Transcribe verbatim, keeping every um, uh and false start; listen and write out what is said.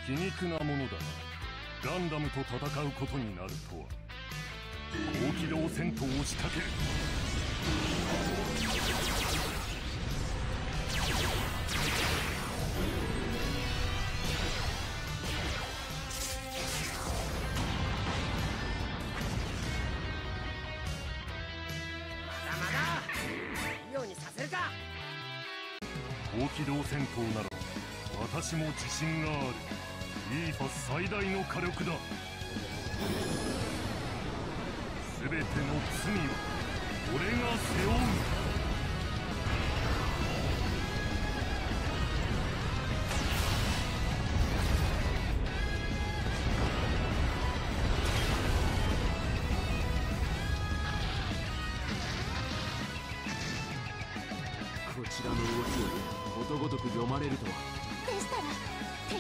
皮肉なものだな。ガンダムと戦うことになるとは。高機動戦闘を仕掛ける。 まだまだいいようにさせるか。 高機動戦闘なら私も自信がある。イーファス最大の火力だ。全ての罪は俺が背負う。 こちらの動きをことごとく読まれるとは。 でしたら手